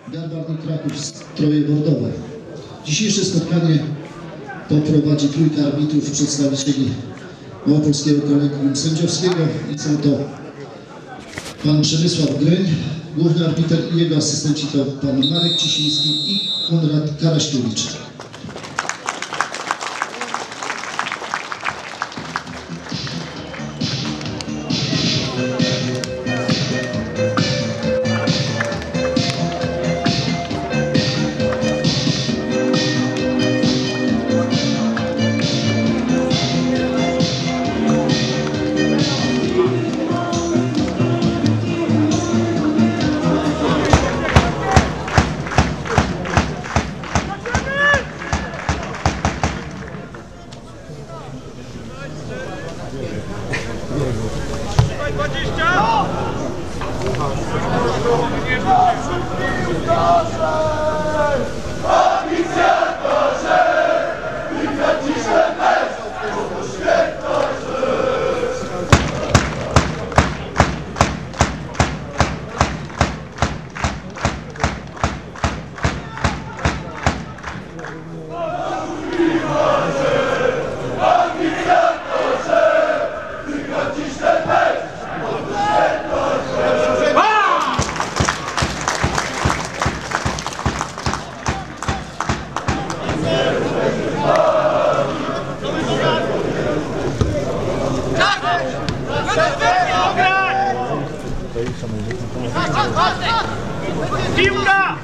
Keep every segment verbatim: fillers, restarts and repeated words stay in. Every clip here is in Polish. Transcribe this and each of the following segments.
Garbarny Kraków, Stroje Bordowe. Dzisiejsze spotkanie poprowadzi trójka arbitrów, przedstawicieli Małopolskiego Kolegium Sędziowskiego i są to pan Przemysław Gryń, główny arbiter, i jego asystenci to pan Marek Cisiński i Konrad Karaśkiewicz. Piłka!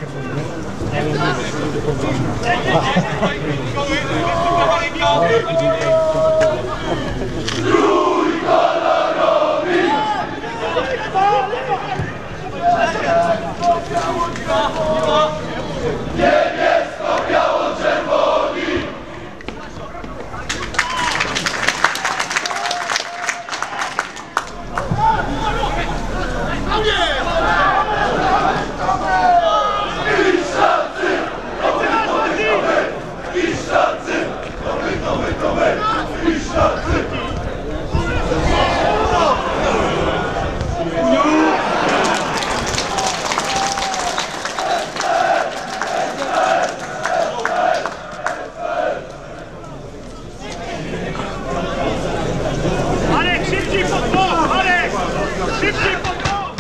Marek, szybciej pod bok! Marek! Szybciej pod bok!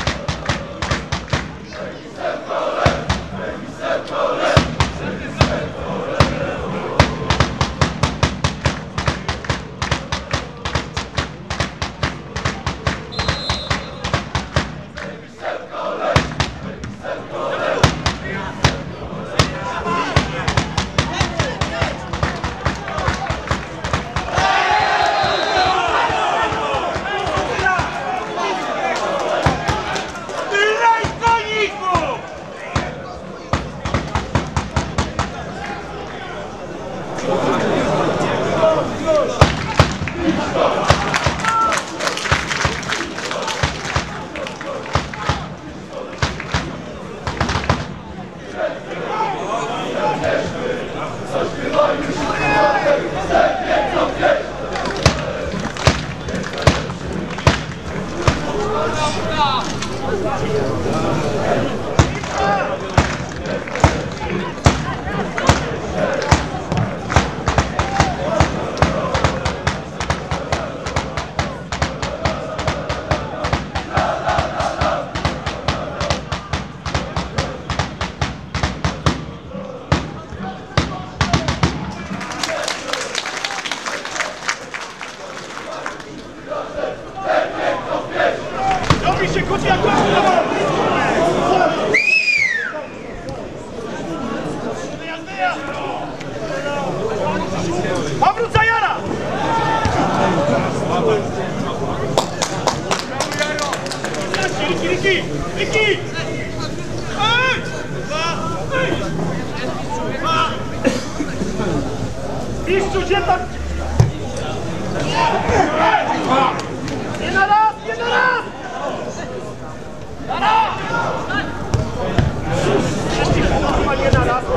Powrót za Jara! Riki, Riki! Riki! Mistrzu, gdzie tam? Nie na raz, nie na raz! Na raz! Nie na raz!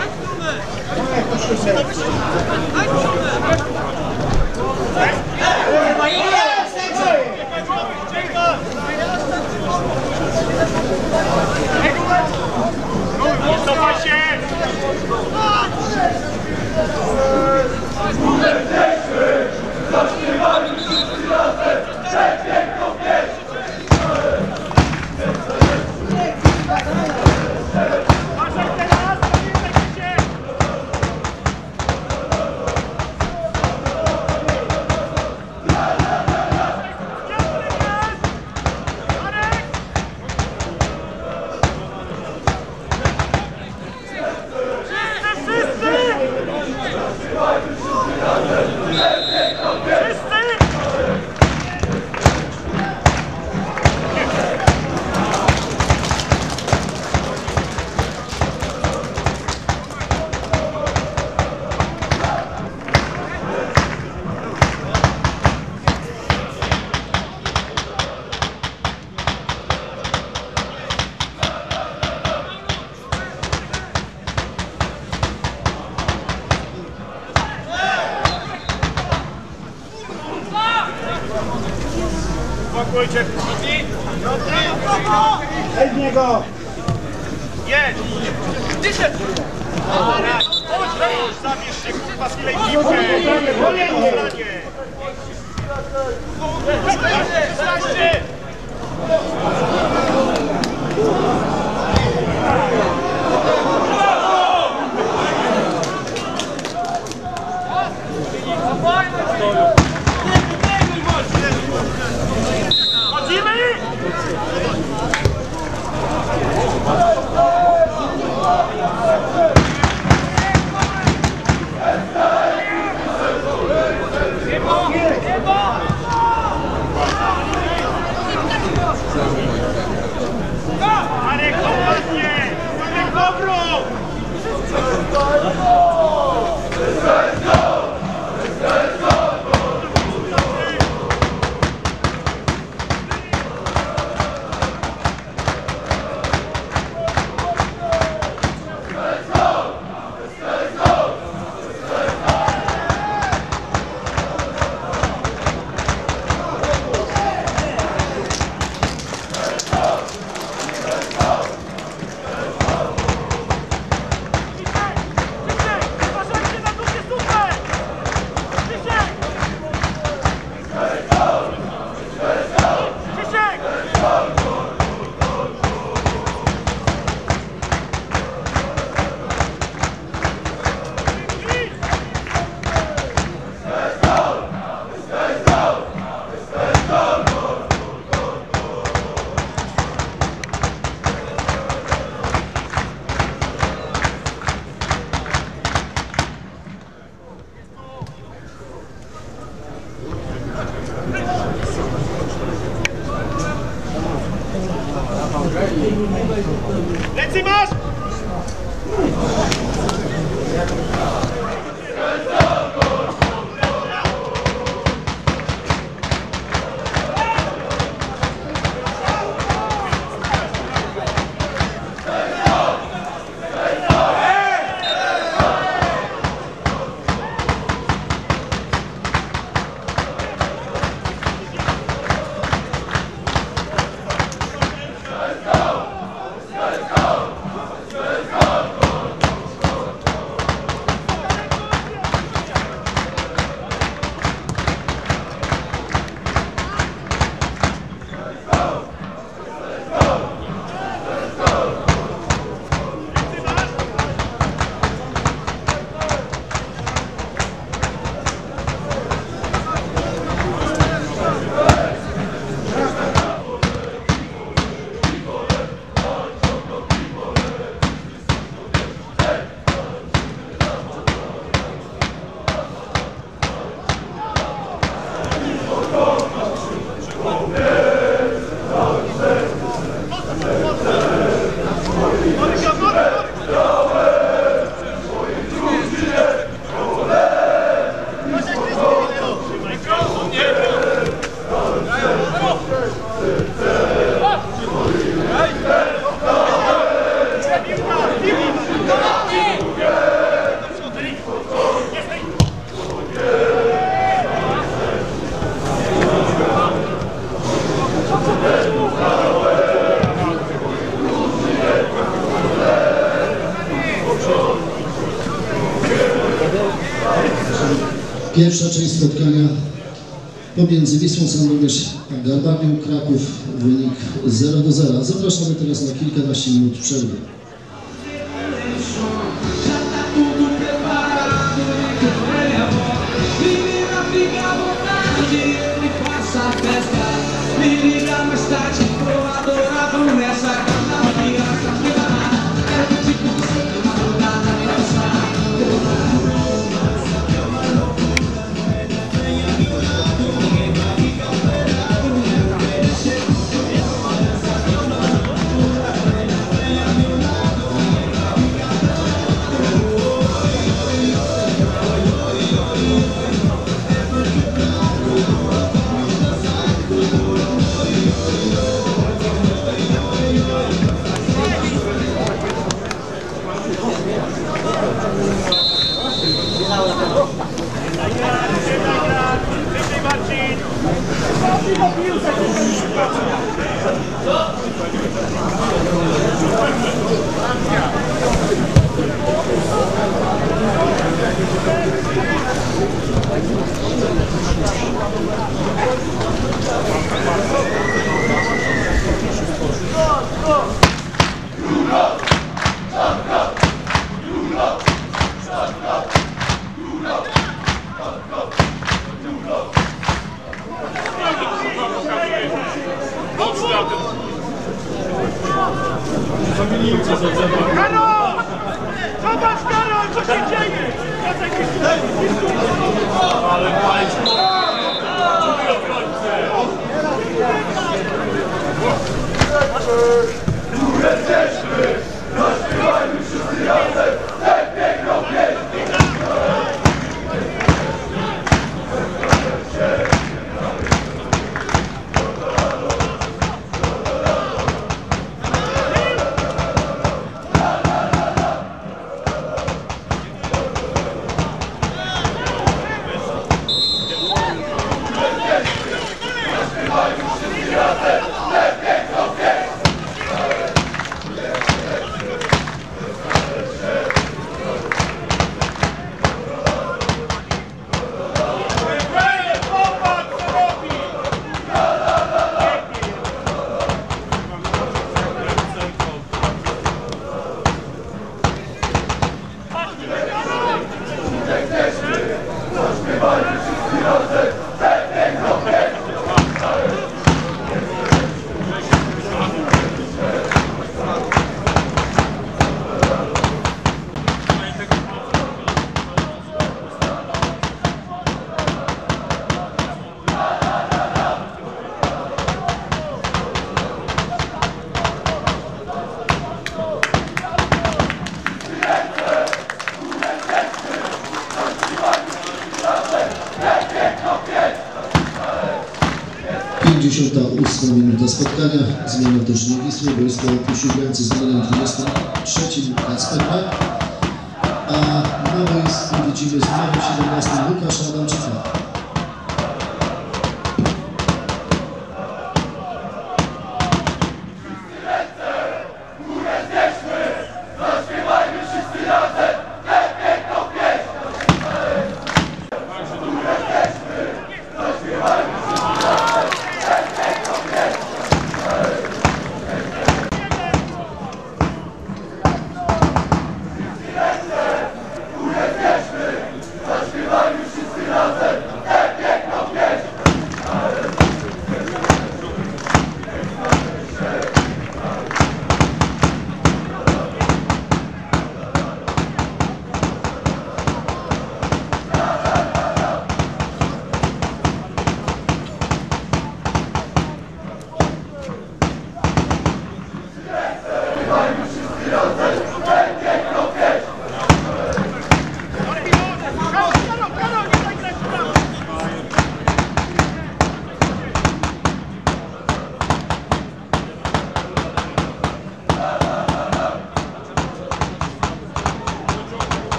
Hey! Spokójcie. Ej w niego! Jedź! Dyszeć! Zabierz się, kurwa, z chwilę piłkę! Kolejnie! Zostańcie! Marek, dokładnie! Pierwsza część spotkania pomiędzy Wisłą Sandomierz a Galwanią Kraków, wynik zero do zera. Zapraszamy teraz na kilkanaście minut przerwy. Karol! Zobacz, Karol, co się dzieje? Ale państwo! Tu jesteśmy! Zaśpiewajmy wszyscy razem! Tę piękną pieśń! pięćdziesiąta ósma minuta spotkania. Zmiana drużyny Wisły. Boisko opuścił granicy z numerem dwudziestym trzecim Kacper P. A na boisku widzimy z numerem siedemnastym Łukasza Adamczyka.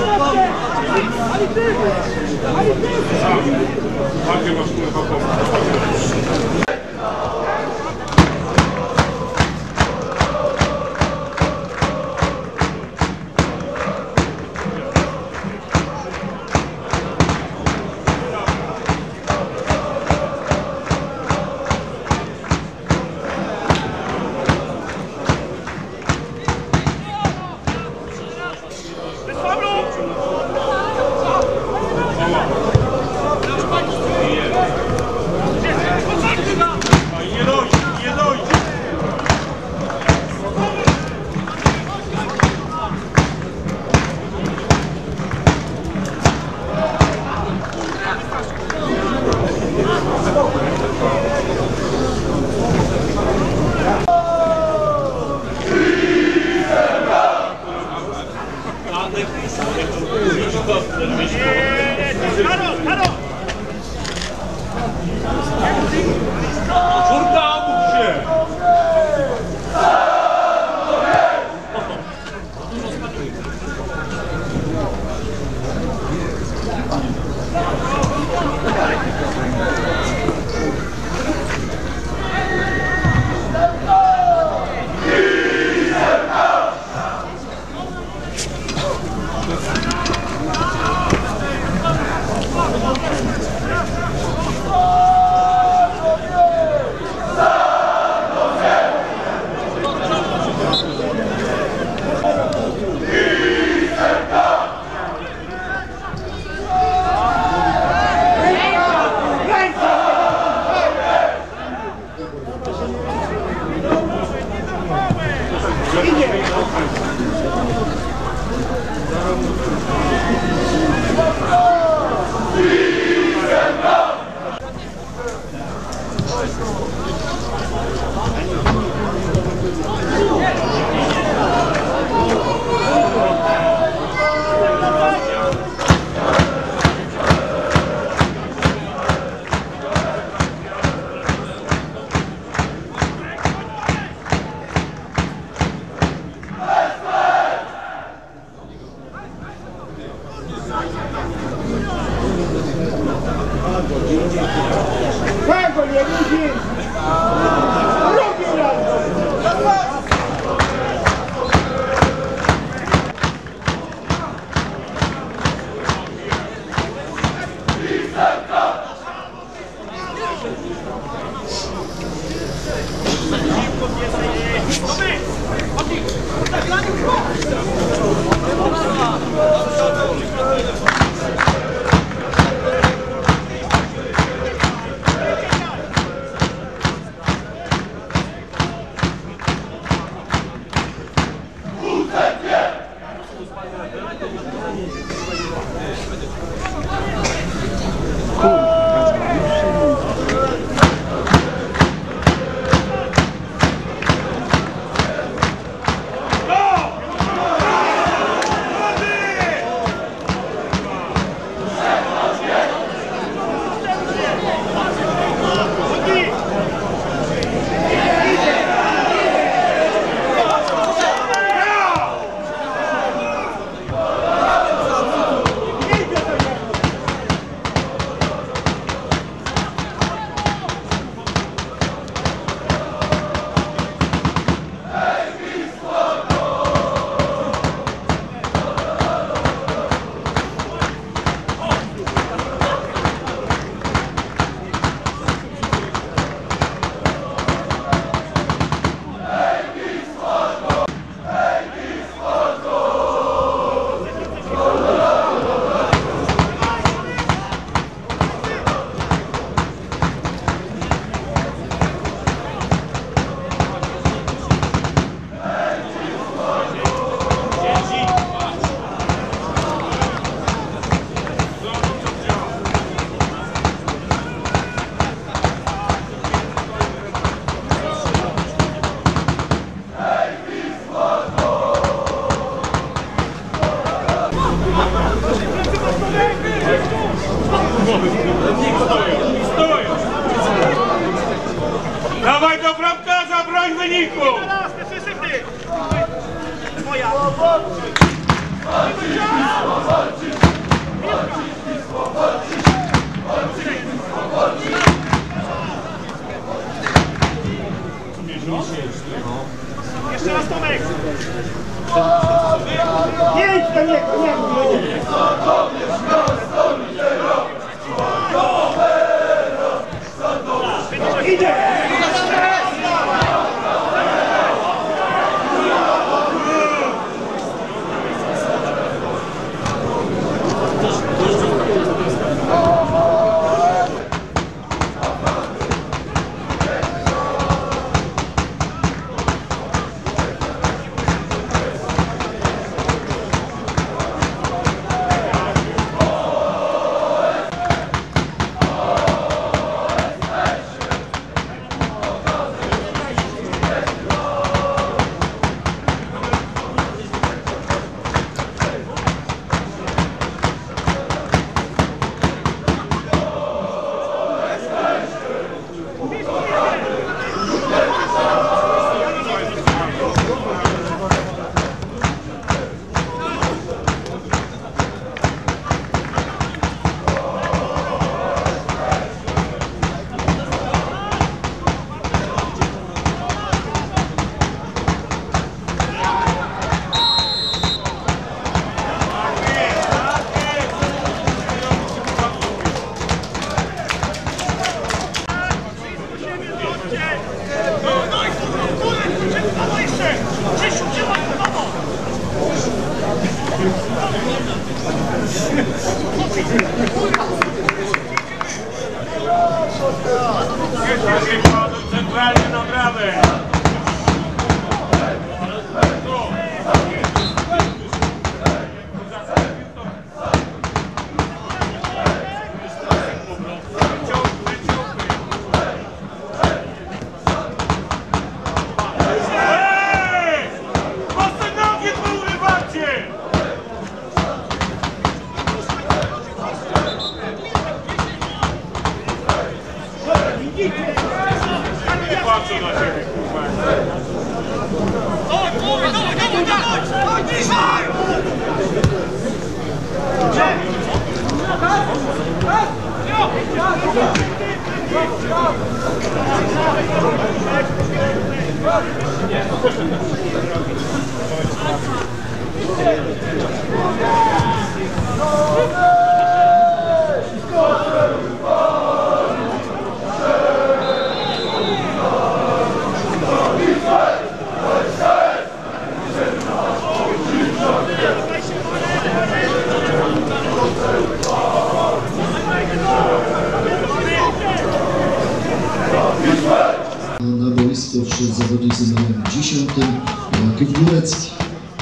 Dawaj do bramka, zabroń wyniku! Teraz, ty wszyscy w tych! Moja! Nie idź do niego, nie idź. Idzie! Centralnie na bramę. Patrzę na ciebie, kurwa. Dawaj, dawaj, dawaj, dawaj! Dawaj, bliżej! Na boisko wszedł zawodnik z numerem dziesiątym, Jakub Górecki.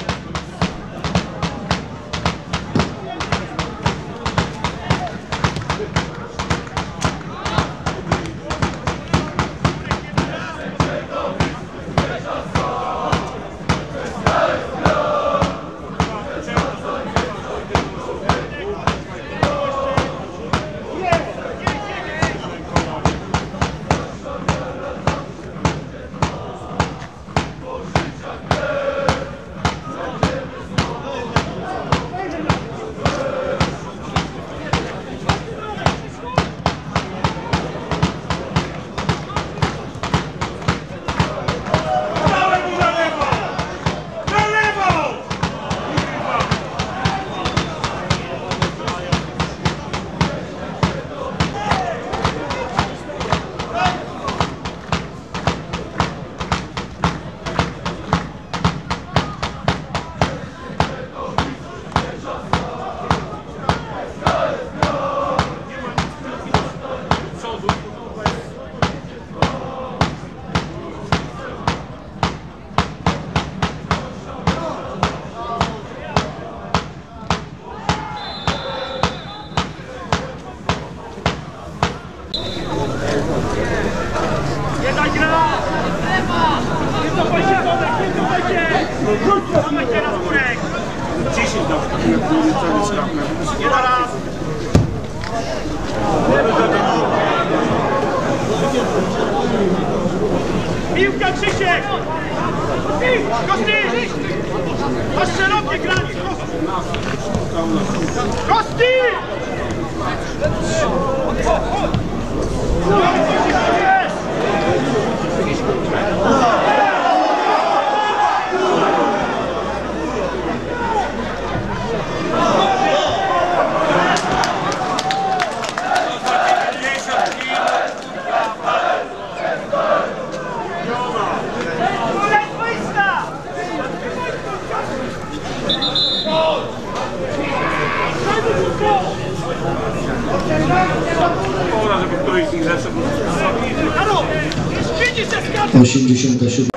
Nie na raz! Piłka, Krzysiek! Kosti! Masz szerokie granie! Kosti! Kosti! któryś z nich lepszy. osiemdziesiąta siódma.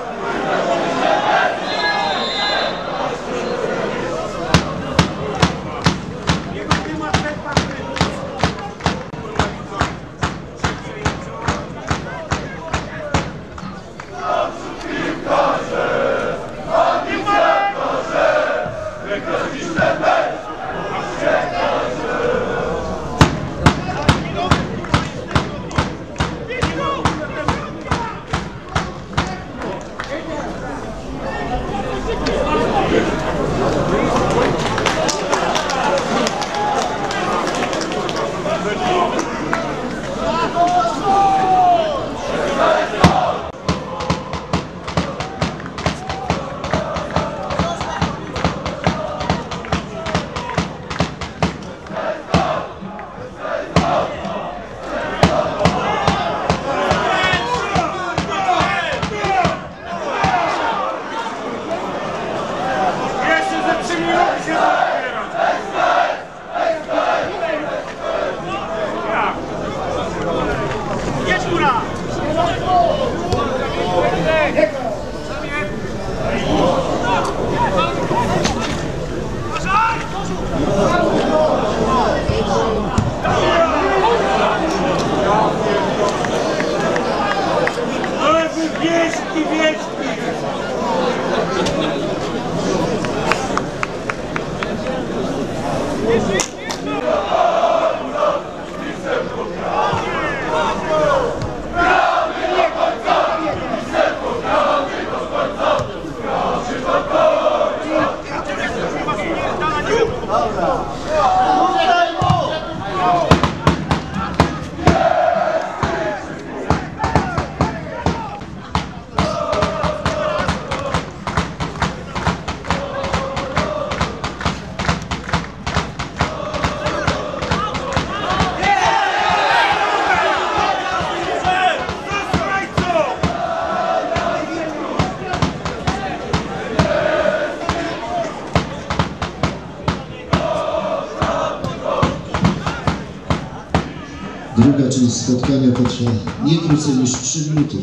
Druga część spotkania potrwa nie krócej niż trzy minuty.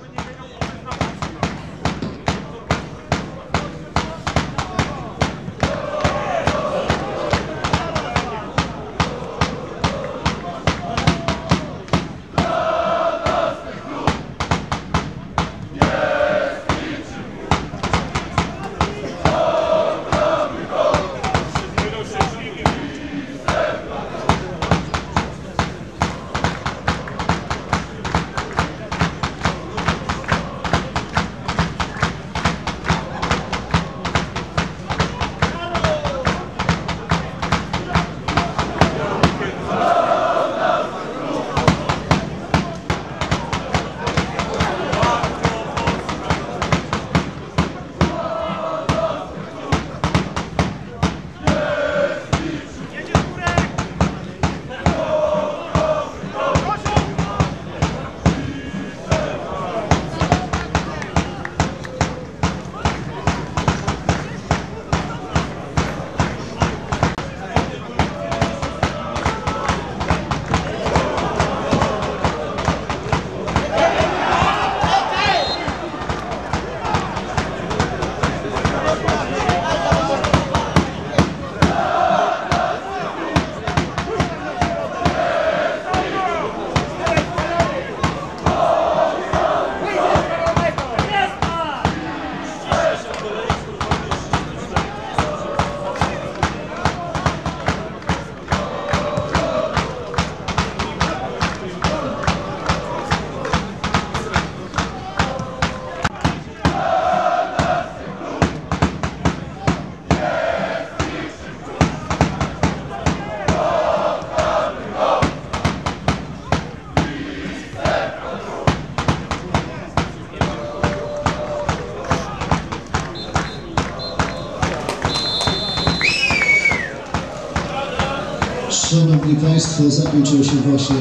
Szanowni Państwo, zakończyło się właśnie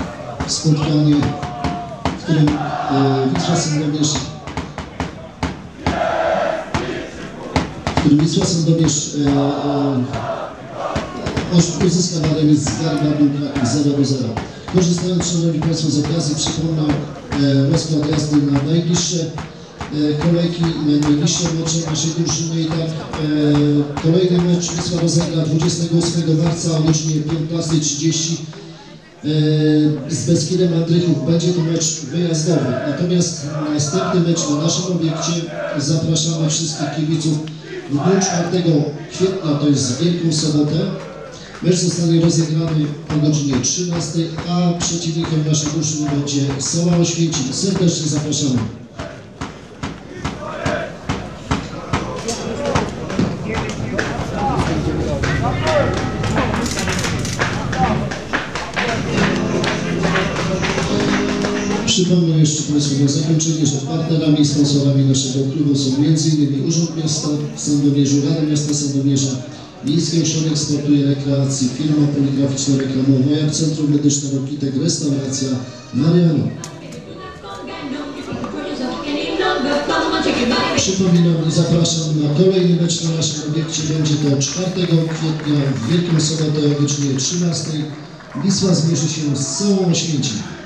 spotkanie, w którym e, Wisła Sandomierz w którym Wisła Sandomierz e, e, uzyskała remis z Garba zero do zera. Korzystając, Szanowni Państwo, z okazji przypomnę e, rozkład jazdy na najbliższe e, kolejki, na najbliższe mecze naszej drużyny i tak e, kolejny mecz Wisła rozegra dwudziestego ósmego marca o godzinie piętnastej trzydzieści e, z Beskidem Andrychów. Będzie to mecz wyjazdowy, natomiast następny mecz na naszym obiekcie zapraszamy wszystkich kibiców w dniu czwartego kwietnia, to jest w Wielką Sobotę. Mecz zostanie rozegrany o godzinie trzynastej, a przeciwnikiem naszej drużyny będzie Soła Oświęcim. Serdecznie zapraszamy. Przypomnę jeszcze Państwu na zakończenie, że partnerami i sponsorami naszego klubu są między innymi Urząd Miasta w Sandomierzu, Rada Miasta Sandomierza, Miejski Ośrodek Sportu i Rekreacji, firma poligraficzno-reklamowa, jak Centrum Medyczne Rokitek, restauracja Mariana. Przypominam i zapraszam na kolejny mecz na naszym obiekcie. Będzie to czwartego kwietnia w Wielką Sobotę o godzinie trzynastej. Wisła zmierzy się z Sołą Oświęcim.